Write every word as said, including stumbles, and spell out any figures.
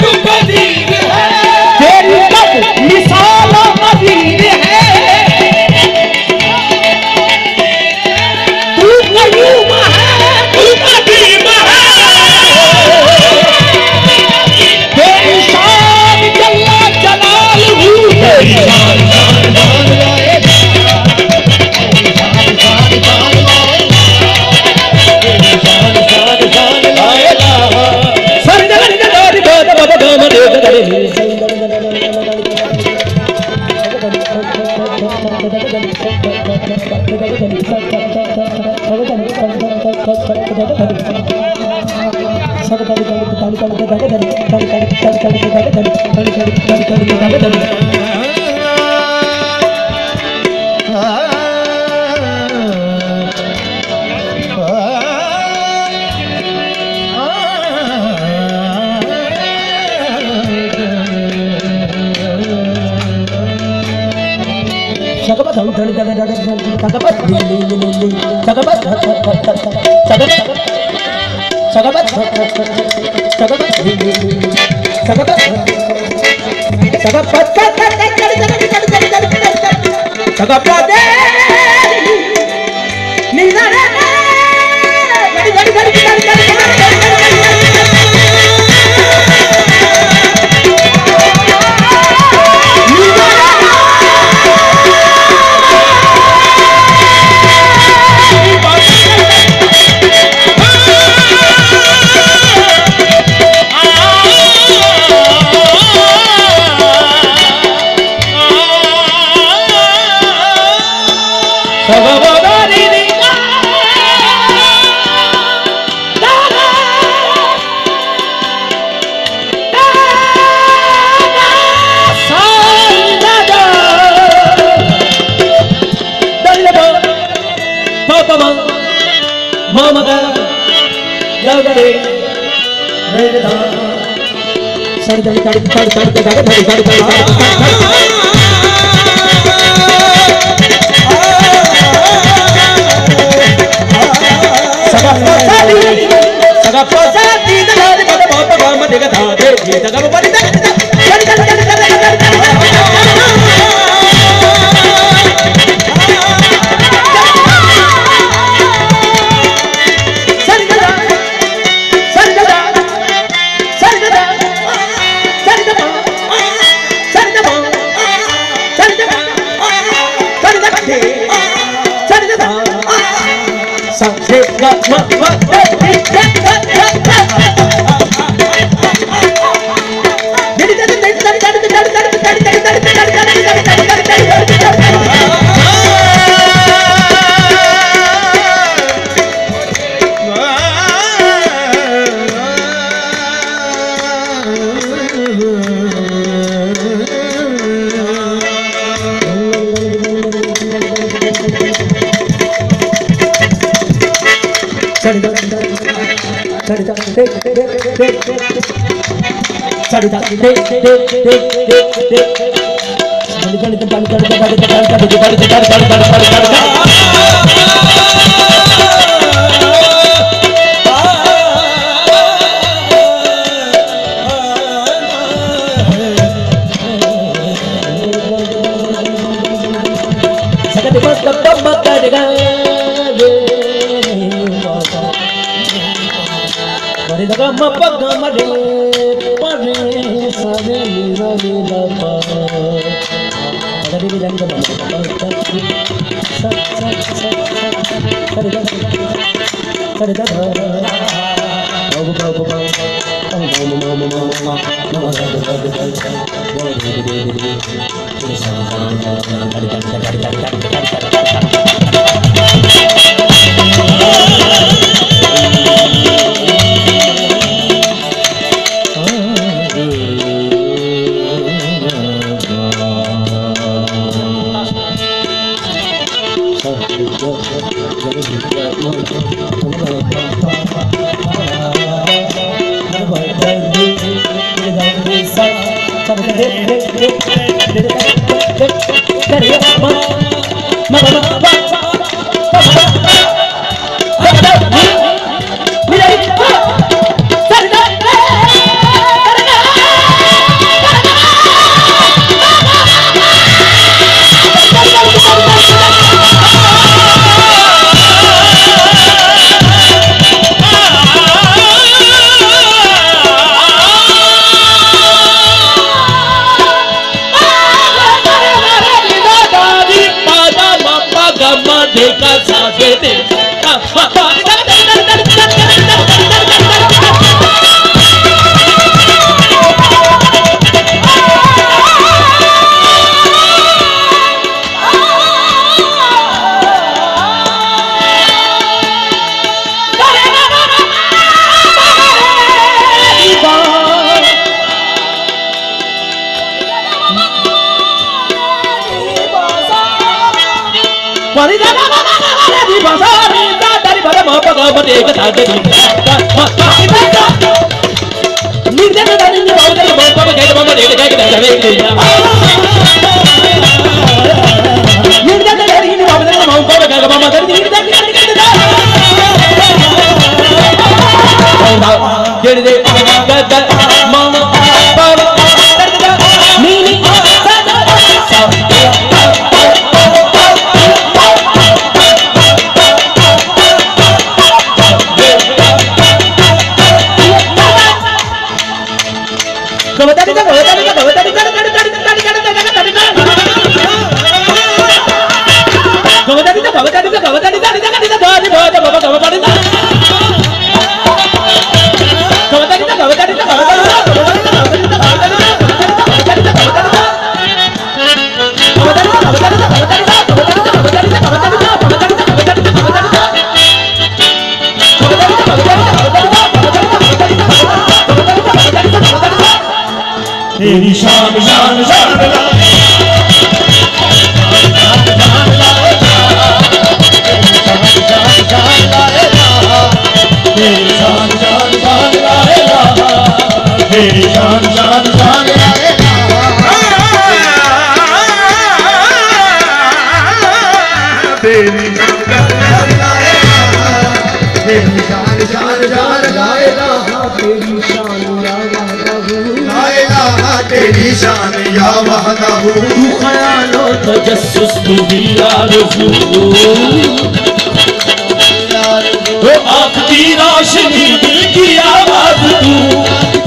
बदीर है, तेरी कद मिसाल अबीर है, तू कयूम है, तू कदीम है, तेरी शान जल्ला जलाल हूँ, तेरी शान शान शान लाए, तेरी शान शान शान लाए, तेरी शान शान शान लाए ला, सर जगन जगन बोध बोध गम दे गरे, रे गा गा गा गा रे बसा रे गा रे बसा म प ग म रे गा धा रे नी रे गा रे नी बाबा रे म प ग गे म रे गा गा धा रे नी रे गा रे नी बाबा रे म प ग गे म रे नी रे गा गा गे रे गा गा म प नी नी तेरी शान शान शान लाए तेरी शान शान शान लाए तेरी शान शान शान लाए तेरी तेरी शान शान शान लाएगा तेरी शान लाएगा तेरी शान या वहदहू ख्यालो तजस्सुस भी आरज़ू ओ आँख की रोशनी दिल की आवाज़ तू